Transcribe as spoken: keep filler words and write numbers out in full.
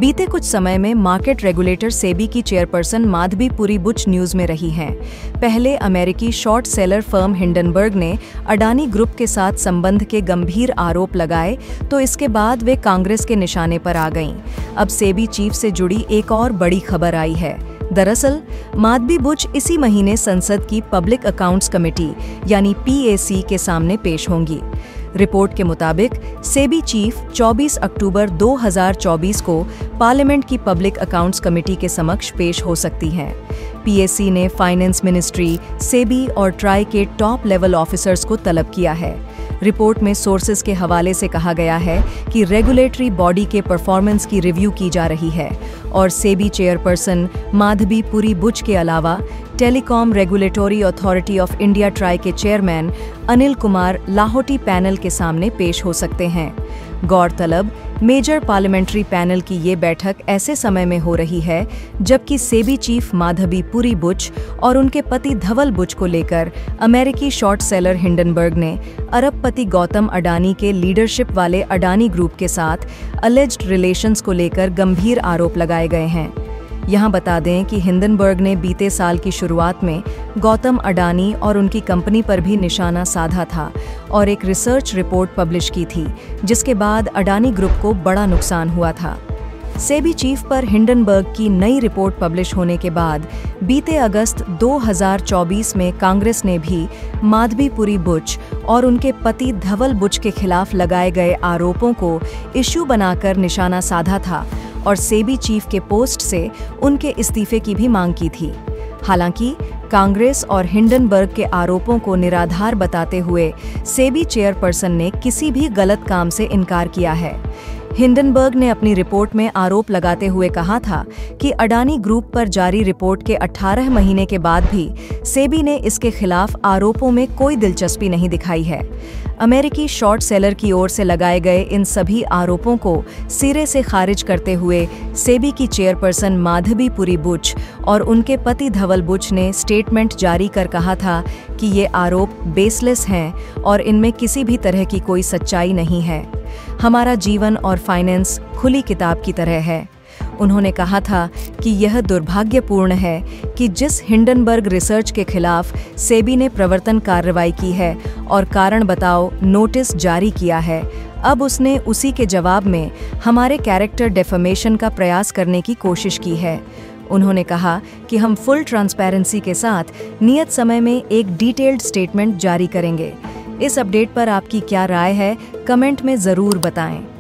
बीते कुछ समय में मार्केट रेगुलेटर सेबी की चेयरपर्सन माधवी पुरी बुच न्यूज में रही हैं। पहले अमेरिकी शॉर्ट सेलर फर्म हिंडनबर्ग ने अडानी ग्रुप के साथ संबंध के गंभीर आरोप लगाए, तो इसके बाद वे कांग्रेस के निशाने पर आ गईं। अब सेबी चीफ से जुड़ी एक और बड़ी खबर आई है। दरअसल माधवी बुच इसी महीने संसद की पब्लिक अकाउंट्स कमेटी यानी पी ए सी के सामने पेश होंगी। रिपोर्ट के मुताबिक सेबी चीफ चौबीस अक्टूबर दो हज़ार चौबीस को पार्लियामेंट की पब्लिक अकाउंट्स कमेटी के समक्ष पेश हो सकती हैं। पी ए सी ने फाइनेंस मिनिस्ट्री, सेबी और ट्राई के टॉप लेवल ऑफिसर्स को तलब किया है। रिपोर्ट में सोर्सेज के हवाले से कहा गया है कि रेगुलेटरी बॉडी के परफॉर्मेंस की रिव्यू की जा रही है और सेबी चेयरपर्सन माधवी पुरी बुच के अलावा telecom regulatory authority of India TRAI के चेयरमैन अनिल कुमार लाहौटी पैनल के सामने पेश हो सकते हैं। गौरतलब, मेजर पार्लियामेंट्री पैनल की ये बैठक ऐसे समय में हो रही है जबकि सेबी चीफ माधवी पुरी बुच और उनके पति धवल बुच को लेकर अमेरिकी शॉर्ट सेलर हिंडनबर्ग ने अरबपति गौतम अडानी के लीडरशिप वाले अडानी ग्रुप के साथ अलेज्ड रिलेशंस को लेकर गंभीर आरोप लगाए गए हैं। यहाँ बता दें कि हिंडनबर्ग ने बीते साल की शुरुआत में गौतम अडानी और उनकी कंपनी पर भी निशाना साधा था और एक रिसर्च रिपोर्ट पब्लिश की थी, जिसके बाद अडानी ग्रुप को बड़ा नुकसान हुआ था। सेबी चीफ पर हिंडनबर्ग की नई रिपोर्ट पब्लिश होने के बाद बीते अगस्त दो हज़ार चौबीस में कांग्रेस ने भी माधवी पुरी बुच और उनके पति धवल बुच के खिलाफ लगाए गए आरोपों को इश्यू बनाकर निशाना साधा था और सेबी चीफ के पोस्ट से उनके इस्तीफे की भी मांग की थी। हालांकि कांग्रेस और हिंडनबर्ग के आरोपों को निराधार बताते हुए सेबी चेयरपर्सन ने किसी भी गलत काम से इनकार किया है। हिंडनबर्ग ने अपनी रिपोर्ट में आरोप लगाते हुए कहा था कि अडानी ग्रुप पर जारी रिपोर्ट के अठारह महीने के बाद भी सेबी ने इसके खिलाफ आरोपों में कोई दिलचस्पी नहीं दिखाई है। अमेरिकी शॉर्ट सेलर की ओर से लगाए गए इन सभी आरोपों को सिरे से खारिज करते हुए सेबी की चेयरपर्सन माधवी पुरी बुच और उनके पति धवल बुच ने स्टेटमेंट जारी कर कहा था कि ये आरोप बेसलेस हैं और इनमें किसी भी तरह की कोई सच्चाई नहीं है। हमारा जीवन और फाइनेंस खुली किताब की तरह है। उन्होंने कहा था कि यह दुर्भाग्यपूर्ण है कि जिस हिंडनबर्ग रिसर्च के खिलाफ सेबी ने प्रवर्तन कार्रवाई की है और कारण बताओ नोटिस जारी किया है, अब उसने उसी के जवाब में हमारे कैरेक्टर डेफमेशन का प्रयास करने की कोशिश की है। उन्होंने कहा कि हम फुल ट्रांसपेरेंसी के साथ नियत समय में एक डिटेल्ड स्टेटमेंट जारी करेंगे। इस अपडेट पर आपकी क्या राय है, कमेंट में ज़रूर बताएं।